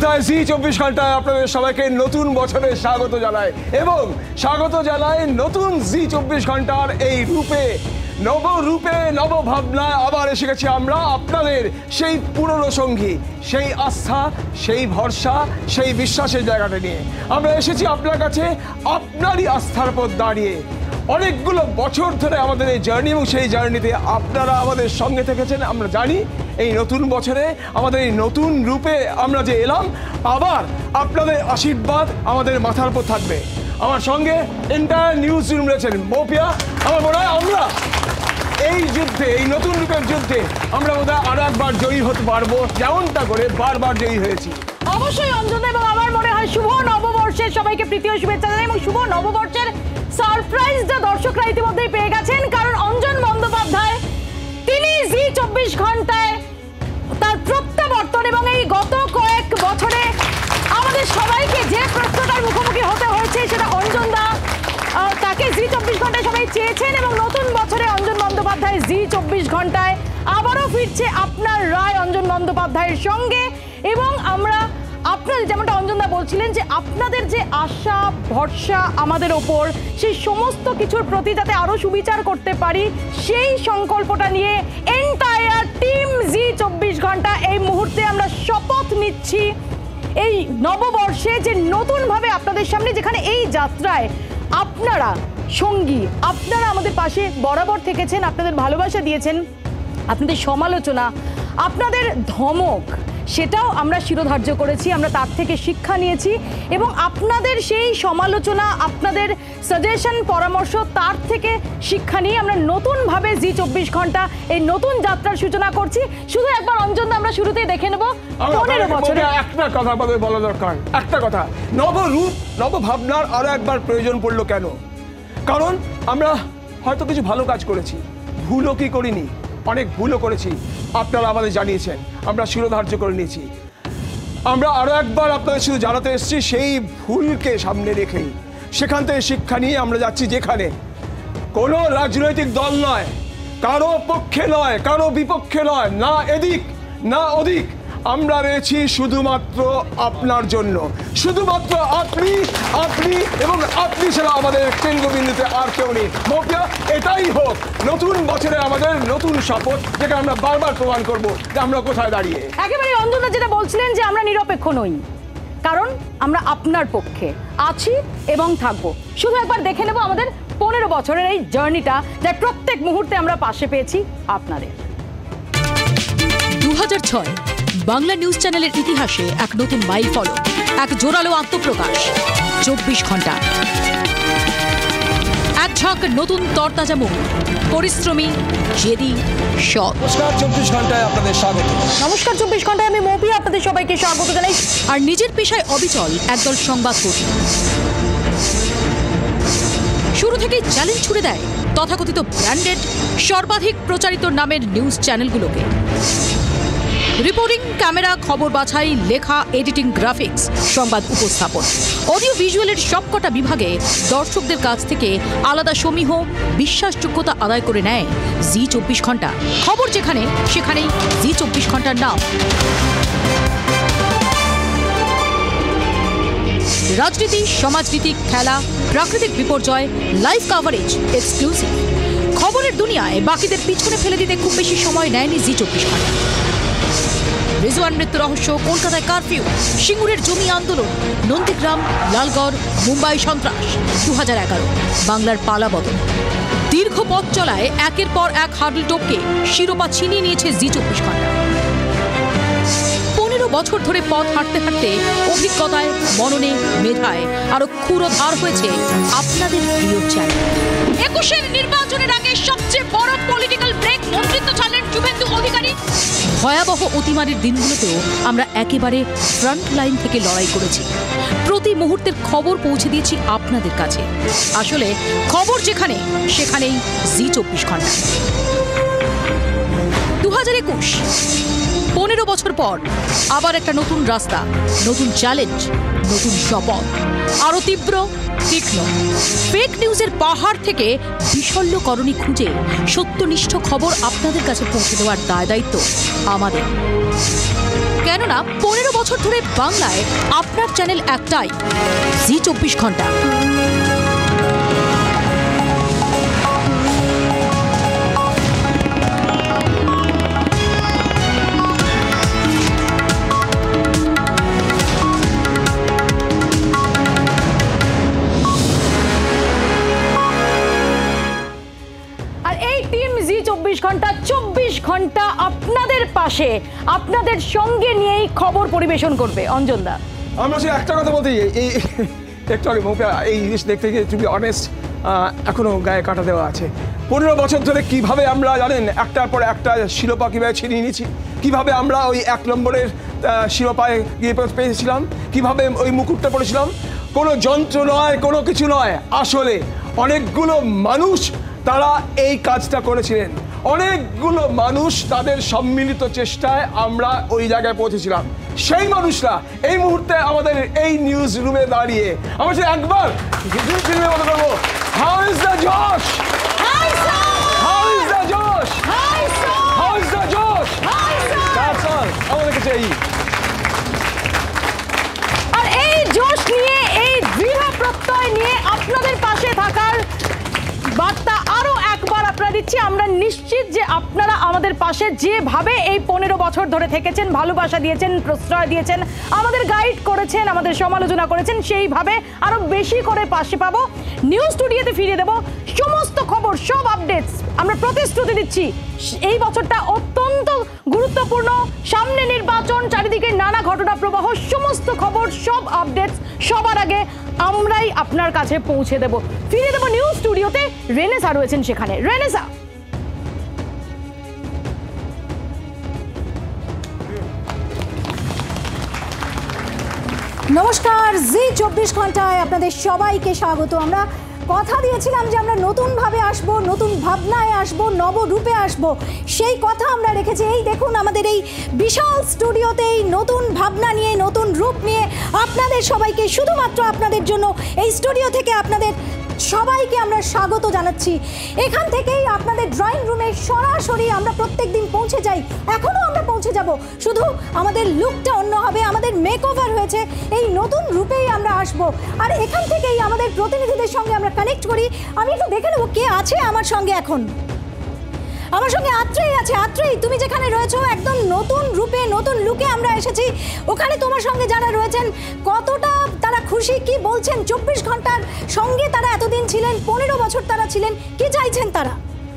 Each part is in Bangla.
বন্দ্যোপাধ্যায় জি24 ঘন্টায় আপনাদের সবাইকে নতুন বছরে স্বাগত জানাই এবং স্বাগত জানাই নতুন জি24 ঘন্টার এই নবরূপে নবভাবনায় আবার এসে গেছি আমরা আপনাদের সেই পুরনো সঙ্গী, সেই আস্থা, সেই ভরসা, সেই বিশ্বাসের জায়গাটা নিয়ে আমরা এসেছি আপনার কাছে আপনারই আস্থার পর দাঁড়িয়ে। অনেকগুলো বছর ধরে আমাদের এই জার্নি এবং সেই জার্নিতে আপনারা আমাদের সঙ্গে থেকেছেন। আমরা জানি এই নতুন বছরে আমাদের এই নতুন রূপে আমরা যে এলাম, আবার আপনাদের আশীর্বাদ আমাদের মাথার উপর থাকবে। আমার সঙ্গে এন্টায়ার নিউজ রুম রয়েছেন মৌপিয়া। আমার মনে হয় আমরা এই যুদ্ধে, এই নতুন রূপের যুদ্ধে আমরা বোধহয় আরো একবার জয়ী হতে পারবো, যেমনটা করে বারবার জয়ী হয়েছি। অবশ্যই অঞ্জনা, এবং আমার মনে হয় শুভ নববর্ষের সবাইকে প্রীতি ও শুভেচ্ছা জানাই এবং শুভ নববর্ষের সারপ্রাইজটা দর্শকরা ইতিমধ্যেই পেয়ে গেছেন, কারণ অঞ্জন বন্দ্যোপাধ্যায় তিনি জি24 ঘন্টায় তার প্রত্যাবর্তন এবং এই গত কয়েক বছরে আমাদের সবাইকে যে প্রশ্নটার মুখোমুখি হতে হয়েছে সেটা অঞ্জন দা তাকে জি24 ঘন্টায় সবাই চেয়েছেন এবং নতুন বছরে অঞ্জন বন্দ্যোপাধ্যায় জি24 ঘন্টায় আবারও ফিরছে আপনার রায় অঞ্জন বন্দ্যোপাধ্যায়ের সঙ্গে। এবং আমরা আপনাদের যেমনটা অঞ্জনদা বলছিলেন যে আপনাদের যে আশা ভরসা আমাদের ওপর, সেই সমস্ত কিছুর প্রতি যাতে আরো সুবিচার করতে পারি সেই সংকল্পটা নিয়ে এন্টায়ার টিম জি24 ঘন্টা এই মুহূর্তে আমরা শপথ নিচ্ছি এই নববর্ষে যে নতুনভাবে আপনাদের সামনে, যেখানে এই যাত্রায় আপনারা সঙ্গী, আপনারা আমাদের পাশে বরাবর থেকেছেন, আপনাদের ভালোবাসা দিয়েছেন, আপনাদের সমালোচনা, আপনাদের ধমক, সেটাও আমরা শিরোধার্য করেছি, আমরা তার থেকে শিক্ষা নিয়েছি এবং আপনাদের সেই সমালোচনা, আপনাদের সাজেশন, পরামর্শ, তার থেকে শিক্ষা নিয়ে আমরা নতুনভাবে জি24 ঘন্টা এই নতুন যাত্রার সূচনা করছি। শুধু একবার অঞ্জন আমরা শুরুতেই দেখে নেব 15 বছরে একটা কথা বলা দরকার, একটা কথা, নবরূপ নবভাবনার আরো একবার প্রয়োজন পড়লো কেন? কারণ আমরা হয়তো কিছু ভালো কাজ করেছি, ভুলও কি করিনি, অনেক ভুলও করেছি, আপনারা আমাদের জানিয়েছেন, আমরা শিরোধার্য করে নিয়েছি। আমরা আরো একবার আপনাদের শুধু জানাতে এসেছি সেই ভুলকে সামনে রেখেই সেখান থেকে শিক্ষা নিয়ে আমরা যাচ্ছি, যেখানে কোনো রাজনৈতিক দল নয়, কারো পক্ষে নয়, কারো বিপক্ষে নয়, না এদিক না ওদিক, আমরা রয়েছি শুধুমাত্র আপনার জন্য, শুধুমাত্র আপনি এবং আপনি ছাড়া আমাদের কেন্দ্রবিন্দুতে আর কেউ নেই। মৌপিয়া, এটাই হোক নতুন বছরে আমাদের নতুন শপথ, যেটা আমরা বারবার প্রমাণ করবো যে আমরা কোথায় দাঁড়িয়ে। একেবারে অঞ্জনা যেটা বলছিলেন যে আমরা নিরপেক্ষ নই, কারণ আমরা আপনার পক্ষে আছি এবং থাকবো। শুধু একবার দেখে নেব আমাদের 15 বছরের এই জার্নিটা, যার প্রত্যেক মুহূর্তে আমরা পাশে পেয়েছি আপনাদের। 2006 বাংলা নিউজ চ্যানেলের ইতিহাসে এক নতুন মাইল ফলক, এক জোরালো আত্মপ্রকাশ। 24 ঘন্টা, এক ঝাঁক নতুন তরতাজা মুখ, পরিশ্রমী, জেদি, সৎ। নমস্কার 24 ঘন্টায় আপনাদের স্বাগত। নমস্কার 24 ঘন্টায় আমি মৌপিয়া আপনাদের সবাইকে স্বাগত জানাই। আর নিজের পেশায় অবিচল একদল সংবাদকর্মী। শুরু থেকেই চ্যালেঞ্জ ছুড়ে দেয় তথাকথিত ব্র্যান্ডেড সর্বাধিক প্রচারিত নামের নিউজ চ্যানেলগুলোকে। রিপোর্টিং, ক্যামেরা, খবর বাছাই, লেখা, এডিটিং, গ্রাফিক্স, সংবাদ উপস্থাপন, অডিও ভিজুয়ালের সবকটা বিভাগে দর্শকদের কাছ থেকে আলাদা সমীহ বিশ্বাসযোগ্যতা আদায় করে নেয় জি24 ঘন্টা। খবর যেখানে সেখানেই জি24 ঘন্টার নাম। রাজনীতি, সমাজনীতি, খেলা, প্রাকৃতিক বিপর্যয়, লাইভ কাভারেজ, এক্সক্লুসিভ। খবরের দুনিয়ায় বাকিদের পিছনে ফেলে দিতে খুব বেশি সময় নেয়নি জি24 ঘন্টা। রিজওয়ান মৃত্যু রহস্য, কলকাতায় কারফিউ, সিঙ্গুরের জমি আন্দোলন, নন্দীগ্রাম, লালগড়, মুম্বাই সন্ত্রাস, 2011 বাংলার পালা বদল। দীর্ঘ পথ চলায় একের পর এক হার্ডল টপকে শিরোপা ছিনিয়ে নিয়েছে জি24 ঘন্টা। 15 বছর ধরে পথ হাঁটতে হাঁটতে অভিজ্ঞতায়, মননে, মেধায় আরো ক্ষুরধার হয়েছে আপনাদের প্রিয় চ্যানেল। 21-এর নির্বাচনের আগে সবচেয়ে বড় পলিটিক্যাল ব্রেক, মন্ত্রিত্ব ছাড়লেন শুভেন্দু অধিকারী। ভয়াবহ অতিমারির দিনগুলোতেও আমরা একেবারে ফ্রন্ট লাইন থেকে লড়াই করেছি, প্রতি মুহূর্তের খবর পৌঁছে দিয়েছি আপনাদের কাছে। আসলে খবর যেখানে সেখানেই জি24 ঘন্টা। 2021, 15 বছর পর আবার একটা নতুন রাস্তা, নতুন চ্যালেঞ্জ, নতুন শপথ, আরো তীব্র, তীক্ষ্ণ। ফেক নিউজের পাহাড় থেকে বিশল্যকরণী খুঁজে সত্যনিষ্ঠ খবর আপনাদের কাছে পৌঁছে দেওয়ার দায় দায়িত্ব আমাদের। কেননা 15 বছর ধরে বাংলায় আপনার চ্যানেল একটাই, জি 24 ঘন্টা। ঘন্টা 24 ঘন্টা আপনাদের পাশে, আপনাদের সঙ্গে নিয়েই খবর পরিবেশন করবে। অঞ্জন দা, আমরা সে একটা কথা বলতে এই একটু আগে এই জিনিস দেখতে গিয়ে টু বি অনেস্ট এখনো গায়ে কাটা দেওয়া আছে। 15 বছর ধরে কিভাবে আমরা জানেন একটার পর একটা শিরোপা কিভাবে ছিনিয়ে নিয়েছি, কিভাবে আমরা ওই 1 নম্বরের শিরোপায় গিয়ে পেয়েছিলাম, কিভাবে ওই মুকুটটা পড়েছিলাম। কোনো যন্ত্র নয়, কোনো কিছু নয়, আসলে অনেকগুলো মানুষ তারা এই কাজটা করেছিলেন। অনেকগুলো মানুষ তাদের সম্মিলিত চেষ্টায় আমরা ওই জায়গায় পৌঁছেছিলাম। সেই মানুষরা এই মুহূর্তে আমাদের এই নিউজ রুমে দাঁড়িয়ে আমরা একবার করবো, how is the josh, how is the josh, how is the josh, that's all আমাদের কাছে। আর এই জোশ নিয়ে, এই দৃঢ় প্রত্যয় নিয়ে আপনাদের পাশে থাকার বার্তা আরো একবার আপনারা দিচ্ছি। আমরা নিশ্চিত যে আপনারা আমাদের পাশে যেভাবে এই 15 বছর ধরে থেকেছেন, ভালোবাসা দিয়েছেন, প্রশ্রয় দিয়েছেন, আমাদের গাইড করেছেন, আমাদের সমালোচনা করেছেন, সেইভাবে আরো বেশি করে পাশে পাবো। নিউজ স্টুডিওতে ফিরিয়ে দেব সমস্ত খবর, সব আপডেটস। আমরা প্রতিশ্রুতি দিচ্ছি এই বছরটা অত্যন্ত গুরুত্বপূর্ণ, সামনে নির্বাচন, চারিদিকে নানা ঘটনা প্রবাহ, সমস্ত খবর, সব আপডেটস সবার আগে আমরাই আপনার কাছে পৌঁছে দেব। ফিরে দেব নিউজ স্টুডিওতে, রেনেসা রয়েছেন সেখানে। রেনেসা, নমস্কার, জি 24 ঘন্টায় আপনাদের সবাইকে স্বাগত। আমরা কথা দিয়েছিলাম যে আমরা নতুনভাবে আসব, নতুন ভাবনায় আসব, নবরূপে আসব, সেই কথা আমরা রেখেছি। এই দেখুন আমাদের এই বিশাল স্টুডিওতেই নতুন ভাবনা নিয়ে, নতুন রূপ নিয়ে আপনাদের সবাইকে, শুধুমাত্র আপনাদের জন্য এই স্টুডিও থেকে আপনাদের সবাইকে আমরা স্বাগত জানাচ্ছি। এখান থেকেই আপনাদের ড্রয়িং রুমে সরাসরি আমরা প্রত্যেক দিন পৌঁছে যাই, এখনও আমরা পৌঁছে যাব, শুধু আমাদের লুকটা অন্য হবে, আমাদের মেকওভার হয়েছে, এই নতুন রূপেই আমরা আসব। আর এখান থেকেই আমাদের প্রতিনিধিদের সঙ্গে আমরা কানেক্ট করি। আমি একটু দেখে নেব কে আছে আমার সঙ্গে। এখন আমার সঙ্গে আত্রেই আছে। আত্রেই, তুমি যেখানে রয়েছো একদম নতুন রূপে, নতুন লুকে আমরা এসেছি, ওখানে তোমার সঙ্গে যারা রয়েছেন কতটা তারা খুশি, কি বলছেন? 24 ঘন্টার সঙ্গে তারা এতদিন ছিলেন, 15 বছর তারা ছিলেন, কি চাইছেন তারা?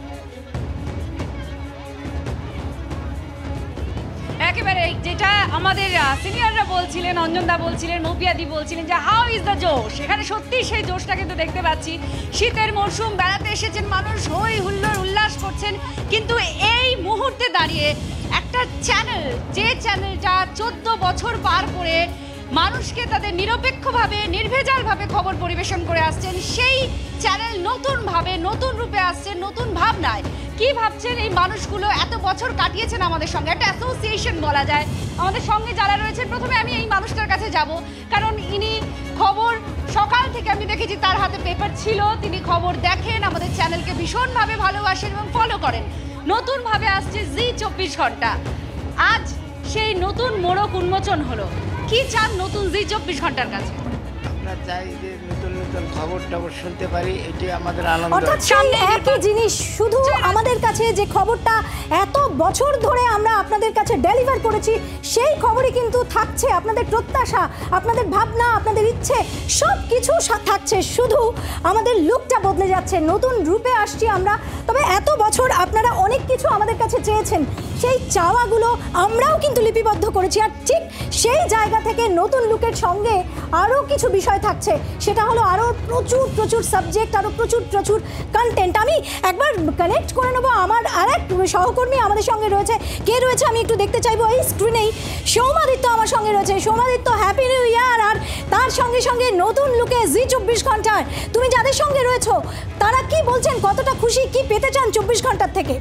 একেবারে যেটা আমাদের সিনিয়ররা বলছিলেন, অঞ্জনদা বলছিলেন, মৌপিয়াদি বলছিলেন যে হাউ ইজ দ্য জোশ, এখানে সত্যি সেই জোশটা কিন্তু দেখতে পাচ্ছি। শীতের মরশুম, বেড়াতে এসেছেন মানুষ, হই হুল্লোড় উল্লাস করছেন, কিন্তু এই মুহূর্তে দাঁড়িয়ে একটা চ্যানেল, যে চ্যানেলটা 14 বছর পার করে মানুষকে তাদের নিরপেক্ষভাবে, নির্ভেজালভাবে খবর পরিবেশন করে আসছেন, সেই চ্যানেল নতুনভাবে, নতুন রূপে আসছে, নতুন ভাবনায়। কি ভাবছেন এই মানুষগুলো? এত বছর কাটিয়েছেন আমাদের সঙ্গে, একটা অ্যাসোসিয়েশন বলা যায়। আমাদের সঙ্গে যারা রয়েছেন, প্রথমে আমি এই মানুষটার কাছে যাব, কারণ ইনি খবর সকাল থেকে আমি দেখেছি তার হাতে পেপার ছিল, তিনি খবর দেখেন, আমাদের চ্যানেলকে ভীষণভাবে ভালোবাসেন এবং ফলো করেন। নতুনভাবে আসছে জি 24 ঘন্টা, আজ সেই নতুন মোড়ক উন্মোচন হলো। কি চান নতুন জি 24 ঘন্টার কাছে? আমরা চাই যে নতুন নতুন খবর টবর শুনতে পারি, এটাই আমাদের আনন্দ। অর্থাৎ সেই একই জিনিস, শুধু আমাদের কাছে যে খবরটা এত বছর ধরে আমরা আপনাদের কাছে ডেলিভার করেছি, সেই খবরই কিন্তু থাকছে। আপনাদের প্রত্যাশা, আপনাদের ভাবনা, আপনাদের ইচ্ছে সব কিছু থাকছে, শুধু আমাদের লুকটা বদলে যাচ্ছে, নতুন রূপে আসছি আমরা। তবে এত বছর আপনারা অনেক কিছু আমাদের কাছে চেয়েছেন, সেই চাওয়াগুলো আমরাও কিন্তু লিপিবদ্ধ করেছি। আর ঠিক সেই জায়গা থেকে নতুন লুকের সঙ্গে আরও কিছু বিষয় থাকছে, সেটা হলো আরও প্রচুর প্রচুর সাবজেক্ট, আরও প্রচুর প্রচুর কন্টেন্ট। আমি একবার কানেক্ট করে নেবো, আমার আরেক সহকর্মী আমাদের সঙ্গে রয়েছে। কে রয়েছে আমি একটু দেখতে চাইবো এই স্ক্রিনেই। সৌমাদিত্য আমার সঙ্গে রয়েছে। সৌমাদিত্য, হ্যাপি নিউ ইয়ার। আর তার সঙ্গে সঙ্গে নতুন লুকে জি 24 ঘন্টার তুমি যাদের সঙ্গে রয়েছো তারা কি বলছেন, কতটা খুশি, কি পেতে চান 24 ঘন্টার থেকে?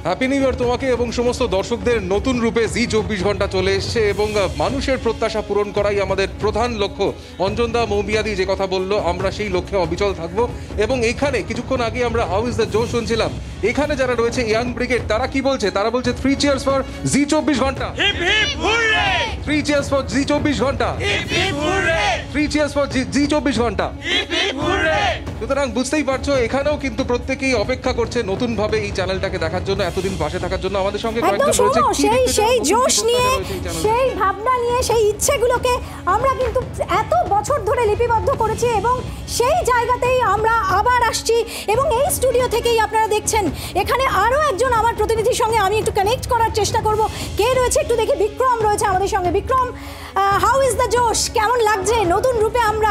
হ্যাপি নিউ ইয়ার তোমাকে এবং সমস্ত দর্শকদের। নতুন রূপে জি24 চলে এসছে এবং মানুষের প্রত্যাশা পূরণ করাই আমাদের প্রধান লক্ষ্য। অঞ্জনদা, মৌপিয়াদি যে কথা বললো, আমরা সেই লক্ষ্যে অবিচল থাকবো। এবং এখানে কিছুক্ষণ আগে আমরা হাউ ইজ দ্য জোশ শুনছিলাম। এখানে যারা রয়েছে ইয়াং ব্রিগেড, তারা কি বলছে? তারা বলছে 3 cheers for Zee. 3 cheers for Zee. 3 cheers for Zee. সুতরাং বুঝতেই পারছো, এখানেও কিন্তু প্রত্যেকেই অপেক্ষা করছে নতুন ভাবে এই চ্যানেলটাকে দেখার জন্য, এতদিন পাশে থাকার জন্য। আমাদের সঙ্গে একদম কয়েকজন রয়েছে। শোনো, কি দেখতে চাও? সেই নতুন জোশ কি নিয়ে, প্রত্যাশা রয়েছে এই চ্যানেলে? সেই ভাবনা নিয়ে, সেই ইচ্ছেগুলোকে আমরা কিন্তু এত বছর ধরে লিপিবদ্ধ করেছি এবং সেই জায়গাতেই আমরা আবার আসছি। এবং এই স্টুডিও থেকেই আপনারা দেখছেন, এখানে আরও একজন আমার প্রতিনিধির সঙ্গে আমি একটু কানেক্ট করার চেষ্টা করব। কে রয়েছে একটু দেখি। বিক্রম রয়েছে আমাদের সঙ্গে। বিক্রম, হাউ ইজ দ্য জোশ? কেমন লাগছে নতুন রূপে আমরা?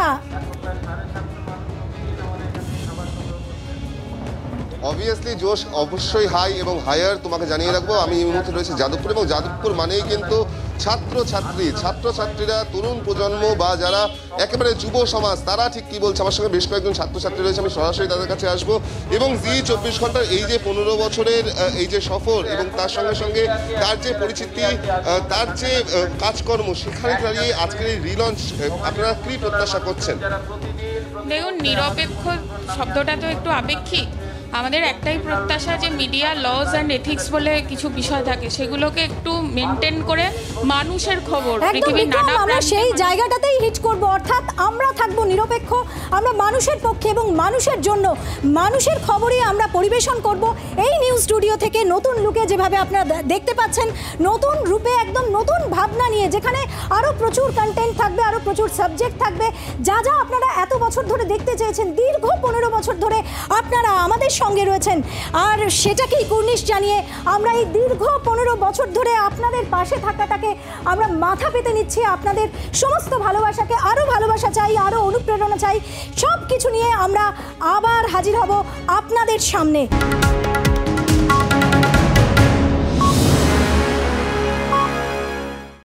অবভিয়াসলি জোশ অবশ্যই হাই এবং হায়ার। তোমাকে জানিয়ে রাখবো, আমি এই মুহূর্তে রয়েছে যাদবপুর, এবং যাদবপুর মানেই কিন্তু ছাত্রছাত্রীরা, তরুণ প্রজন্ম বা যারা একেবারে যুব সমাজ, তারা ঠিক কি বলছে। আমার সঙ্গে বেশ কয়েকজন ছাত্রছাত্রী রয়েছে, আমি সরাসরি তাদের কাছে আসবো। এবং জি24 এই যে 15 বছরের এই যে সফর এবং তার সঙ্গে সঙ্গে তার যে পরিচিতি, তার যে কাজকর্ম, সেখানে দাঁড়িয়ে আজকের এই রিলঞ্চ আপনারা কি প্রত্যাশা করছেন? দেখুন, নিরপেক্ষ শব্দটা তো একটু আপেক্ষিক। আমাদের একটাই প্রত্যাশা যে মিডিয়া লজ অ্যান্ড এথিক্স বলে কিছু বিষয় থাকে, সেগুলোকে একটু মেনটেন করে মানুষের খবর, পৃথিবীর নানা আমরা সেই জায়গাটাতেই হিট করব। অর্থাৎ আমরা থাকবো নিরপেক্ষ, আমরা মানুষের পক্ষে এবং মানুষের জন্য, মানুষের খবরই আমরা পরিবেশন করব। এই নিউজ স্টুডিও থেকে নতুন লুকে যেভাবে আপনারা দেখতে পাচ্ছেন, নতুন রূপে একদম নতুন ভাবনা নিয়ে, যেখানে আরও প্রচুর কন্টেন্ট থাকবে, আরও প্রচুর সাবজেক্ট থাকবে। যা যা আপনারা এত বছর ধরে দেখতে চেয়েছেন, দীর্ঘ 15 বছর ধরে আপনারা আমাদের সঙ্গে রয়েছেন, আর সেটাকেই কুর্নিশ জানিয়ে আমরা এই দীর্ঘ 15 বছর ধরে আপনাদের পাশে থাকাটাকে আমরা মাথা পেতে নিচ্ছি। আপনাদের সমস্ত ভালোবাসাকে, আরও ভালোবাসা চাই, আরও অনুপ্রেরণা চাই। সব কিছু নিয়ে আমরা আবার হাজির হব আপনাদের সামনে।